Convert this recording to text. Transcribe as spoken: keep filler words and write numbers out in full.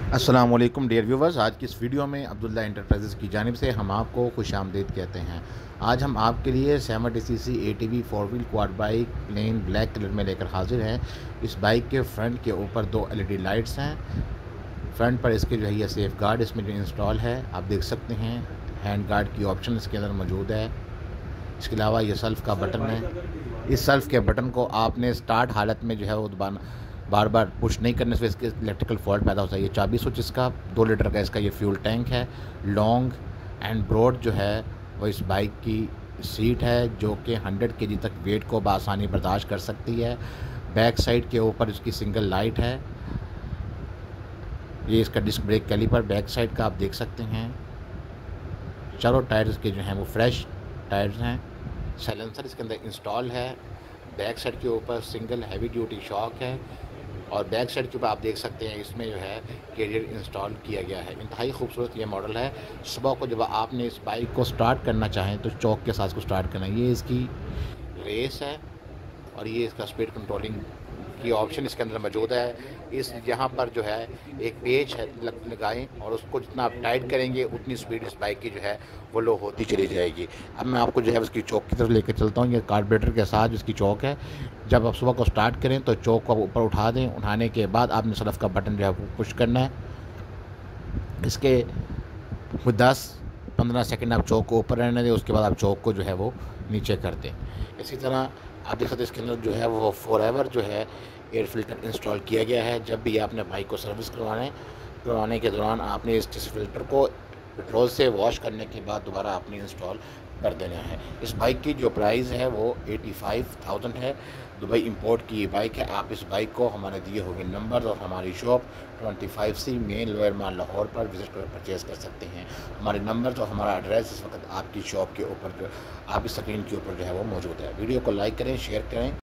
अस्सलाम वालेकुम dear viewers. आज की इस वीडियो में अब्दुल्ला एंटरप्राइजेज़ की जानिब से हम आपको खुशामदीद कहते हैं। आज हम आपके लिए seventy C C A T V four wheel quad bike plain black colour में लेकर हाजिर हैं। इस बाइक के फ्रंट के ऊपर दो एल ई डी लाइट्स हैं। फ्रंट पर इसके जो है ये सेफ गार्ड इसमें जो इंस्टॉल है, आप देख सकते हैं। हैंड गार्ड की ऑप्शन इसके अंदर मौजूद है। इसके अलावा ये सेल्फ़ का बटन है। इस सेल्फ़ के बटन को आपने स्टार्ट हालत में जो है वो दबाना, बार बार पुश नहीं करने से इसके इलेक्ट्रिकल फॉल्ट पैदा होता है। ये चाबी स्विच इसका दो लीटर का इसका ये फ्यूल टैंक है। लॉन्ग एंड ब्रॉड जो है वो इस बाइक की सीट है, जो कि हंड्रेड के जी तक वेट को बआसानी बर्दाश्त कर सकती है। बैक साइड के ऊपर इसकी सिंगल लाइट है। ये इसका disc brake caliper back side का आप देख सकते हैं। चारों टायर्स के जो हैं वो फ्रेश टायर्स हैं। साइलेंसर इसके अंदर इंस्टॉल है। बैक साइड के ऊपर सिंगल हैवी ड्यूटी शॉक है और बैक साइड के ऊपर आप देख सकते हैं इसमें जो है कैरियर इंस्टॉल किया गया है। इंतहाई खूबसूरत ये मॉडल है। सुबह को जब आपने इस बाइक को स्टार्ट करना चाहें तो चौक के साथ को स्टार्ट करना, ये इसकी रेस है और ये इसका स्पीड कंट्रोलिंग की ऑप्शन इसके अंदर मौजूद है। इस यहाँ पर जो है एक पेज है लगाएं और उसको जितना आप टाइट करेंगे उतनी स्पीड इस बाइक की जो है वो लो होती चली जाएगी। अब मैं आपको जो है उसकी चौक की तरफ लेकर चलता हूँ। ये कार्बोरेटर के साथ इसकी चौक है। जब आप सुबह को स्टार्ट करें तो चौक को ऊपर उठा दें। उठाने के बाद आपने सलफ का बटन जो है वो पुश करना है। इसके दस पंद्रह सेकंड आप चौक को ऊपर रहने दें, उसके बाद आप चौक को जो है वो नीचे कर दें। इसी तरह आप देख सकते हैं इसके अंदर जो है वो फॉरएवर जो है एयर फिल्टर इंस्टॉल किया गया है। जब भी आपने बाइक को सर्विस करवाने करवाने के दौरान आपने इस फिल्टर को पेट्रोल से वॉश करने के बाद दोबारा आपने इंस्टॉल कर देना है। इस बाइक की जो प्राइस है वो एटी फाइव थाउजेंड है। दुबई इंपोर्ट की ये बाइक है। आप इस बाइक को हमारे दिए हुए नंबर और हमारी shop twenty five C main lower mall Lahore पर विजिट कर परचेज़ कर सकते हैं। हमारे नंबर और हमारा एड्रेस इस वक्त आपकी शॉप के ऊपर जो आपकी स्क्रीन के ऊपर जो है वो मौजूद है। वीडियो को लाइक करें, शेयर करें।